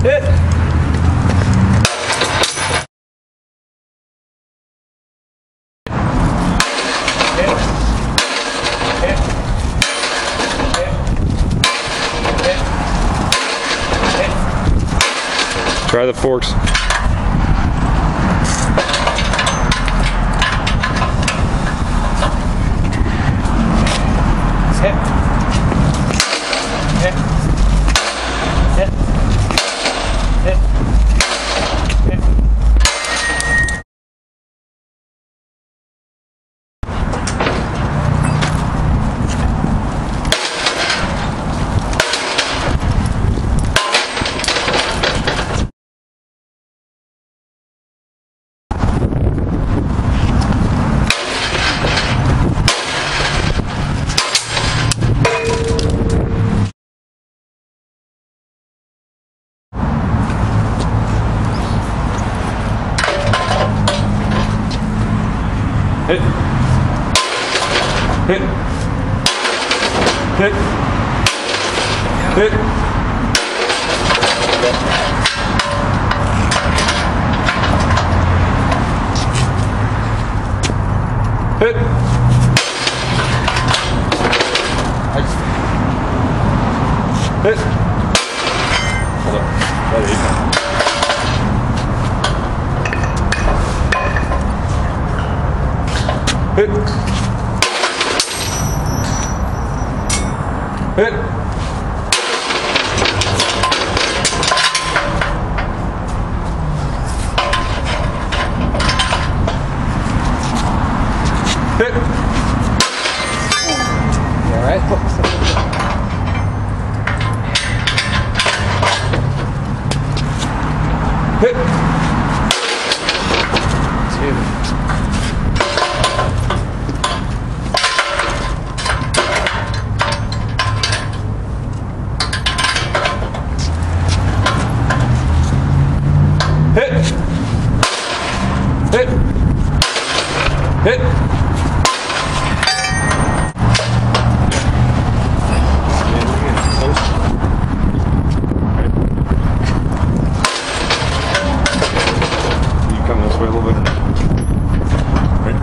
Hit. Try the forks. Hit. Hit. Hit. Hit. Hit. Hit. Hit. Hit. Hit. Hit. Hit. Hold up. There you go. Hit. Hit. Hit. All right. Hit. Two. Hit. Hit. Hit. You come this way a little bit. Right.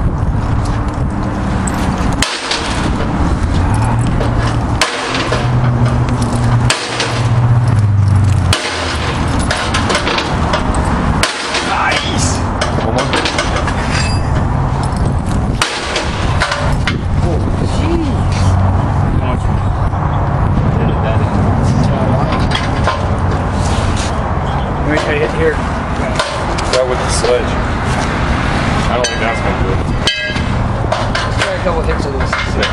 Hit here. That with the sledge. I don't think that's going to do it. Try a couple hits of this.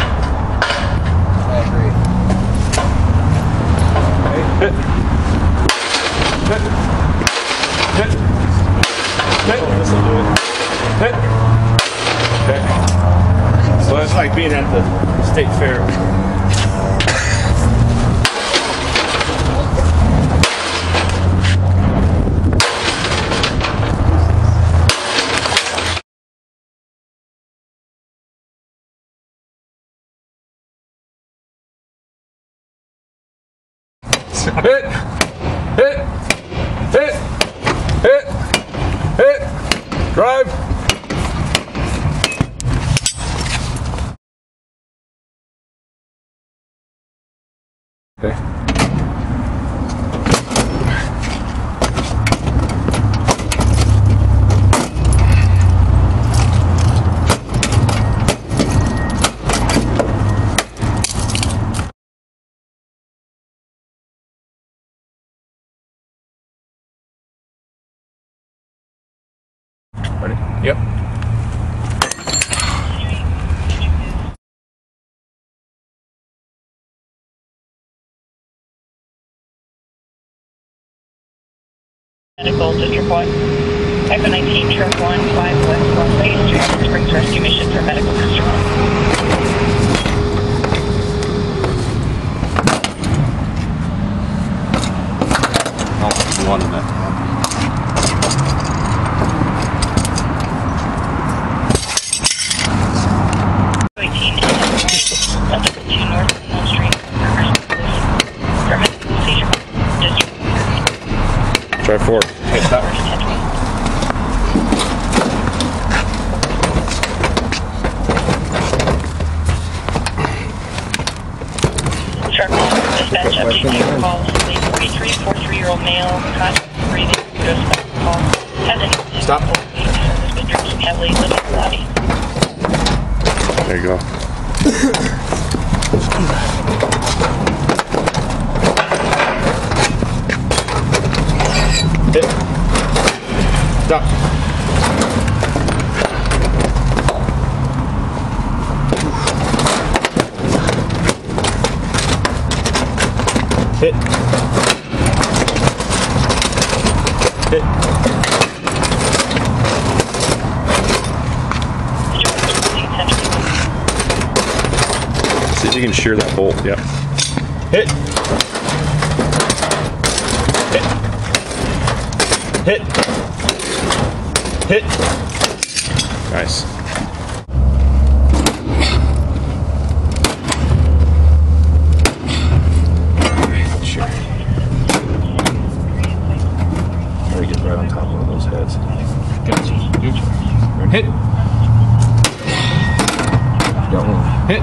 I agree. Hit. Hit. Hit. Hit. This will do it. Hit. Okay. So that's like being at the state fair. Hit! Hit! Hit! Hit! Hit! Drive! Okay. Ready? Yep. Medical District 1, Echo 19, Sheriff 1, 5 West Las Vegas, Street, Springs Rescue Mission for Medical District 1. Oh, one in that. Try 4. Hey, stop. Sharp dispatch update to your call. The 43-year-old male, conscious breathing, goes back to call. Has any Stop. Has been drinking heavily, living in the lobby. There you go. Hit. Stop. Hit. Hit. See if you can shear that bolt. Yep. Hit. Hit. Hit. Hit. Nice. Sure. Try to get right on top of one of those heads. Gotcha. Hit. Got one. Hit.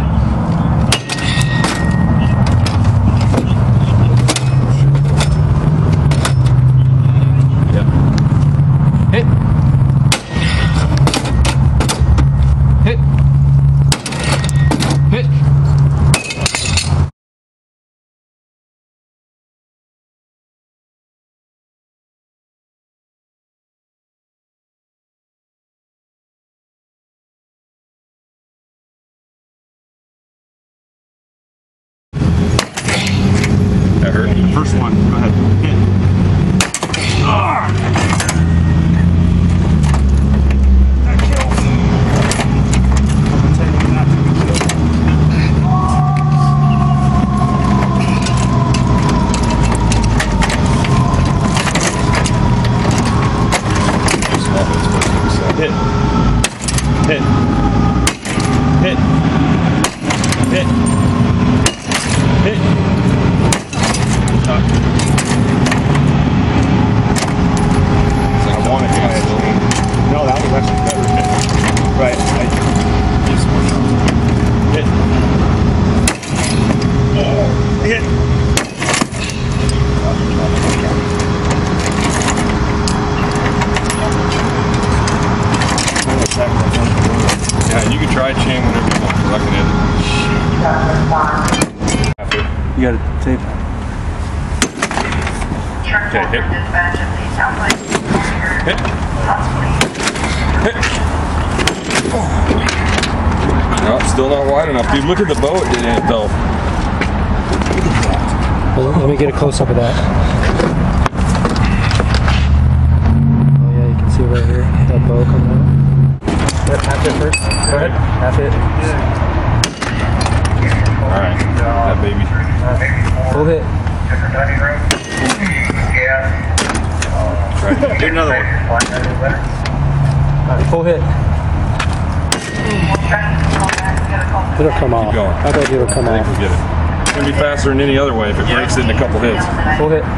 That hurt. The first one. Go ahead. Hit. That kills. I'm telling you not to be killed. Hit. Hit. Hit. Hit. Hit. I want to hit it. No, that was actually better. Right. Hit. Hit. Yeah, you can try chain whenever you want. I can hit it. You got to tape it. Okay, hit. Hit. Hit. No, still not wide enough. Dude, look at the boat in it though. Well, let me get a close up of that. Oh yeah, you can see right here that bow coming out. Yep, half it first. Go ahead. Half it. Alright, that baby. Full hit. Right. Do another one. Alright, full hit. It'll come off. going. I bet it'll come I off. think we'll get it. It's gonna be faster than any other way if it breaks it in a couple hits. Full hit.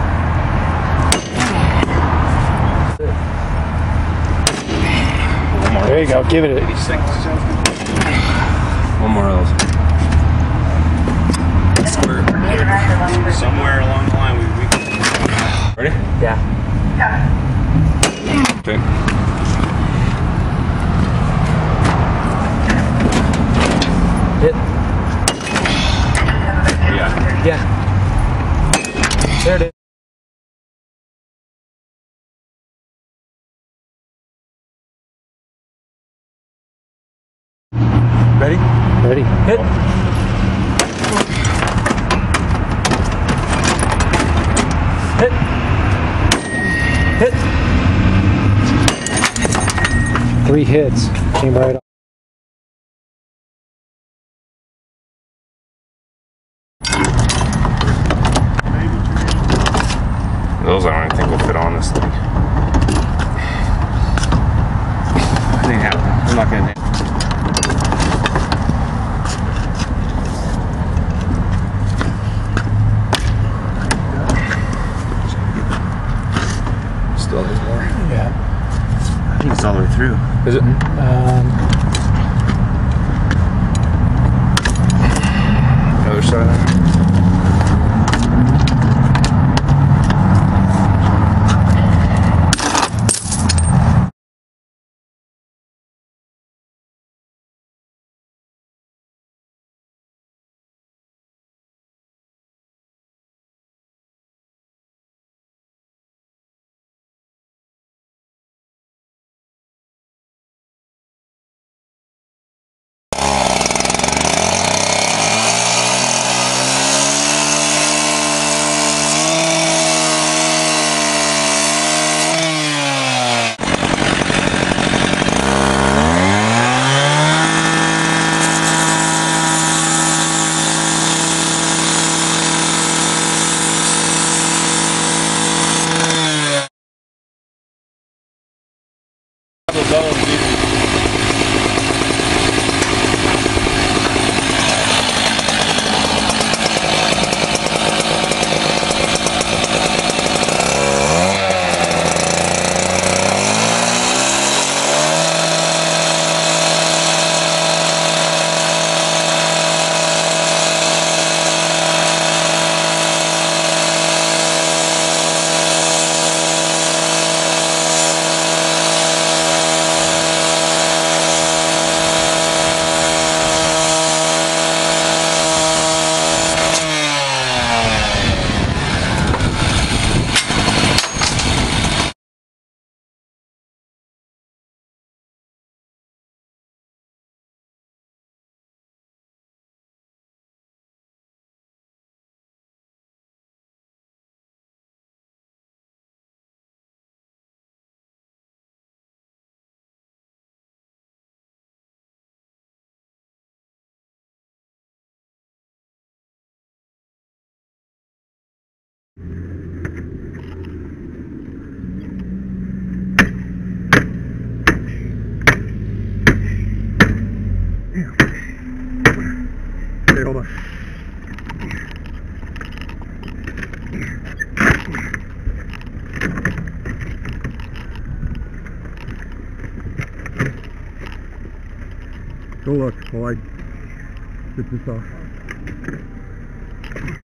There you go. Give it 86. One more of those. Somewhere along the line, we can... Ready? Yeah. Okay. Hit. Yeah. Yeah. There it is. Ready? Ready. Hit. Hit. Hit. 3 hits. Came right up. Those I don't even think will fit on this thing. I think I'm not gonna. through. Is it? Other side. Okay, hold on. Go look while I get this off.